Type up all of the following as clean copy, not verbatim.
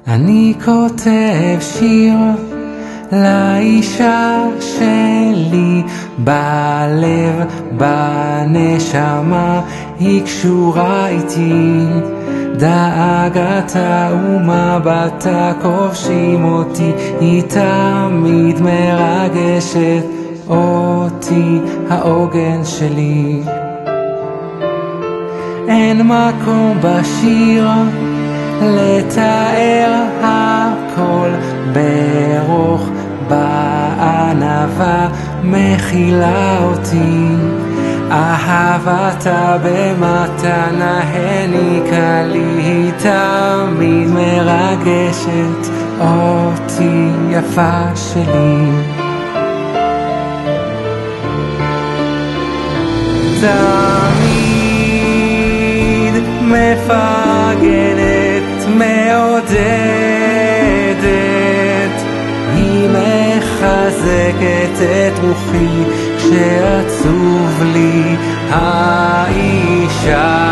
אני כותב שיר לאישה שלי, בלב, בנשמה, היא קשורה איתי. דאגתה ומבטה כובשים אותי, היא תמיד מרגשת אותי, העוגן שלי. אין מקום בשיר לתאר הכל, ברוך בענווה מכילה אותי. אהבתה במתנה העניקה לי, היא תמיד מרגשת אותי, יפה שלי. תמיד מפרגנת, מעודדת, היא מחזקת את רוחי כשעצוב לי, האישה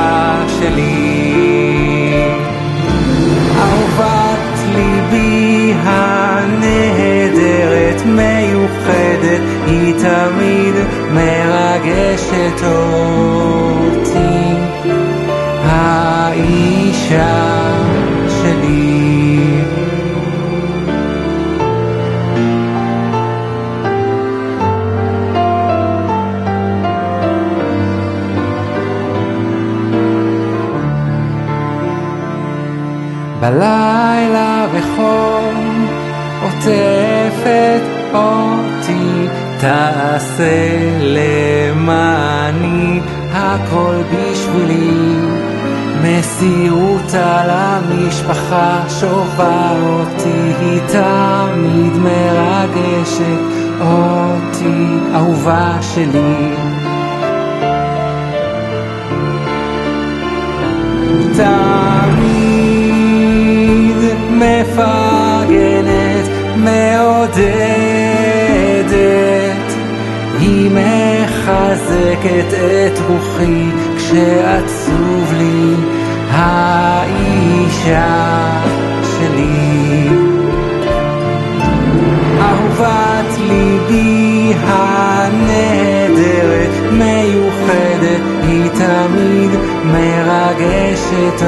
שלי. אהובת ליבי הנהדרת, מיוחדת, היא תמיד מרגשת אותי, האישה שלי. בלילה בחום עוטפת אותי, תעשה למעני הכל בשבילי. מסירות על המשפחה שובה אותי, היא תמיד מרגשת אותי, אהובה שלי. תמיד מפרגנת, מעודדת, היא מחזקת את רוחי כשעצוב לי, האישה שלי. אהובת ליבי הנהדרת, מיוחדת, היא תמיד מרגשת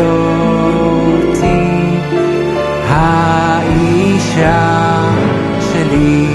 אותי, האישה שלי.